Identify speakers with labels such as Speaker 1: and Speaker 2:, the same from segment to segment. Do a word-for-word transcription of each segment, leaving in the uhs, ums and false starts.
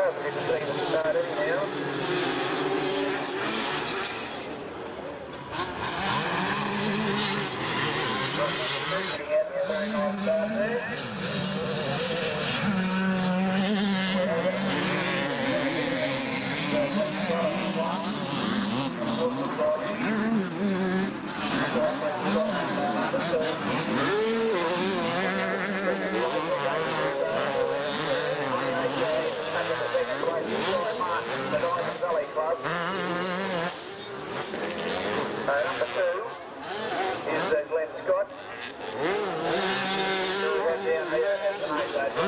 Speaker 1: positive to see them start anyhow. Getting out there, very nice start there. Uh, number two is uh, Glenn Scott. Right down here has an eight eight.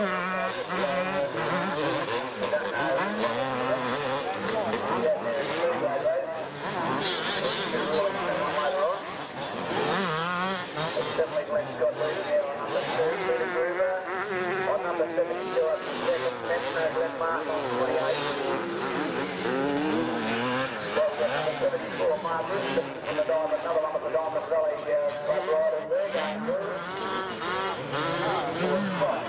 Speaker 1: Definitely Glenn Scott leading there on number two, Peter Gruber. On number seventy-two up to second, Metro Glenn Martin on twenty-eight. Number seventy-four, Mark Richardson in the Diamond, another one of the Diamond Valley uh, club riders there going through. Fourth spot.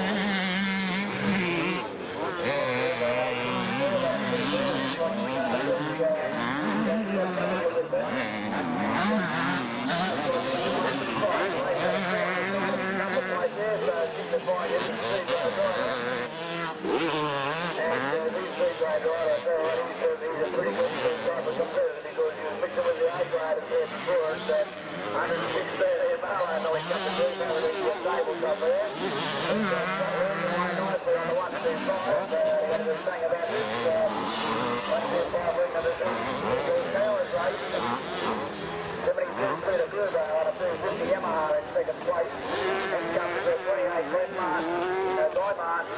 Speaker 1: one sixteen here, but I know he's got the blue now with the tables up there. He's got really nicely on the one two five. Uh, he had a good thing about this uh, one two five ring of this Towers race. seventy-two Peter Gruber on a two fifty Yamaha in second place. Then comes the twenty-eight Glenn Martin, uh, Guy Martin.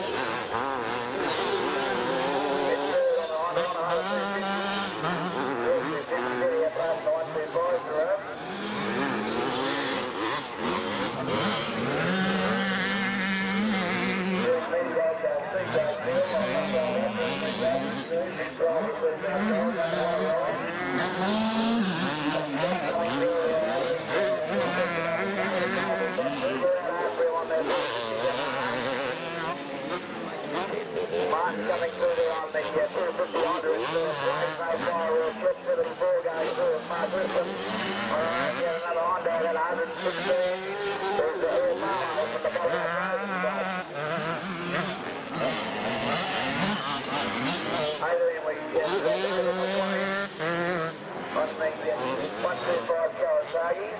Speaker 1: It's third on the Honda on a two fifty. two fifty getting up past the one two five for her. Martin coming through there on the uh, two fifty Honda. It's the flying so far, real quick for the four guys through. Mark Richardson. All right, get another Honda at one sixteen. There's the whole mile from the bottom of the road. I think we get to the twenty. On the one two five Kawasaki.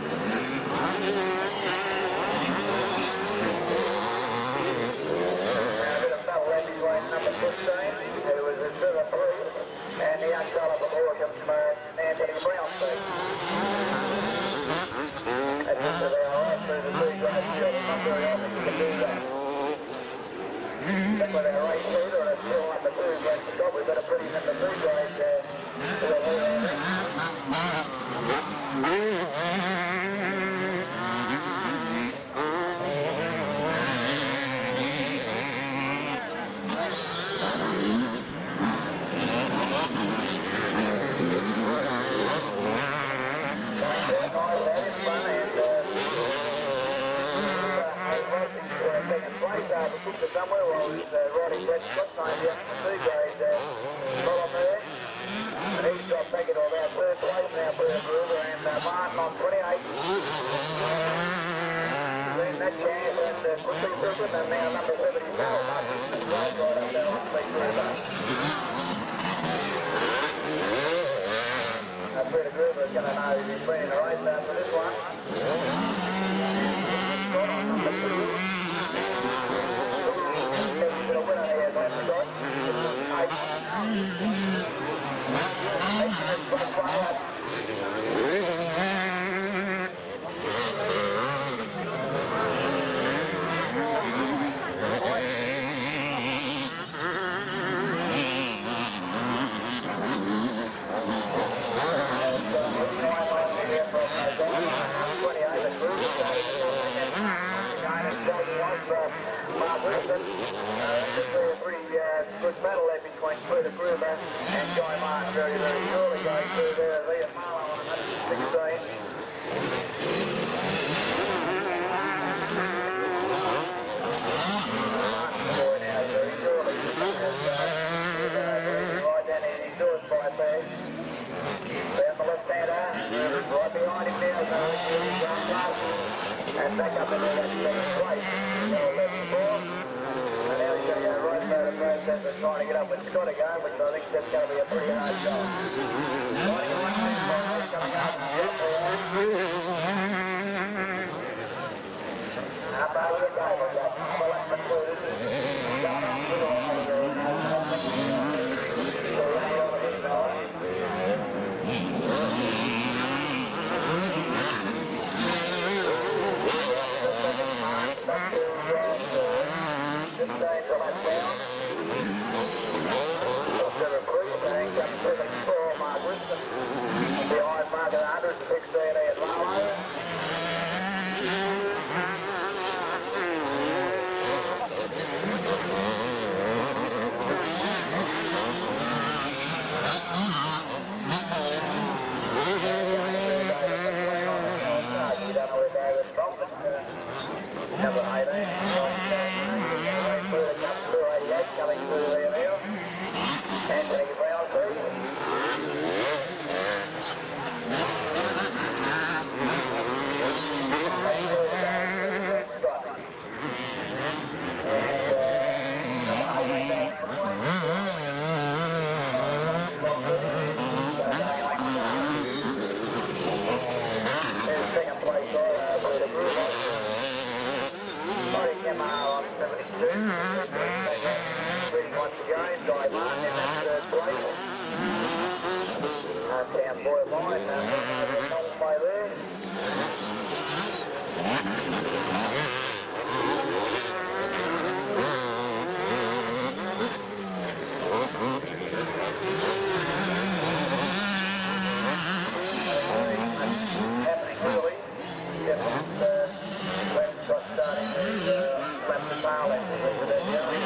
Speaker 1: Number fifteen, who was a silver blue, and the outcolour from Horsham, uh, Anthony Brown team. That's just where they are right through the two grade field. It's not very often you can do that. That's where they're right through, or it's still number two grade for top. We've got a pretty number two grade uh, field here, I think. Somewhere while he's uh, riding that spot time down the two grade uh, column there. And he's got back into about third place now for the Gruber and uh, Martin on twenty-eight. Then that chance and uh, quickly Griffin and now number seventy-four. Martin is right right up there on the Gruber. Now Peter Gruber is going to know he's been in the race after this one. Scott on number two. The winner here, Glenn Scott. Eight. Mark Wilson. Uh, it's a pretty uh, good battle there between Peter Gruber and Guy Martin. Very, very early going through there. Liam Marlow on one sixteen. Martin boy now very early. back up into that second place. eleven four. And now he's going to go right through the process of trying to get up with Scott again, which I think that's going to be a pretty hard job. Riding on that five, coming up. Up over the goal, we've got Papa Lackman Blues. Going up to the behind mark of one hundred sixteen Ian Marlowe. You don't know where David's from, but uh, number eighteen, two eighty-eight coming through there now. Anthony Brown through. Down boy line, uh, by there. Happening early. Yeah, uh, Glenn Scott starting to uh, lap the tail end of the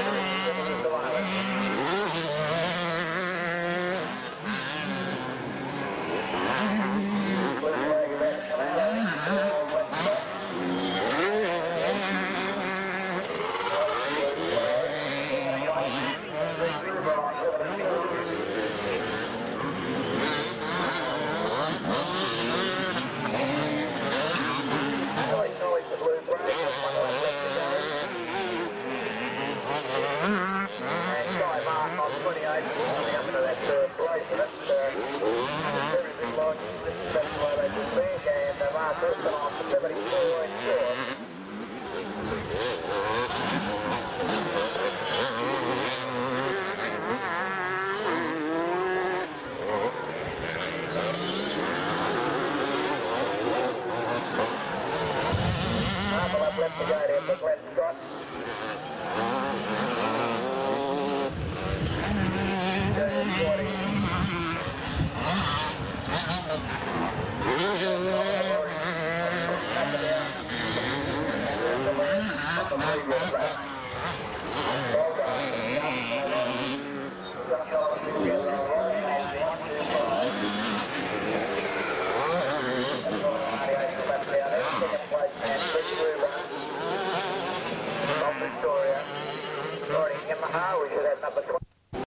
Speaker 1: left to go there for Glenn Scott. Good,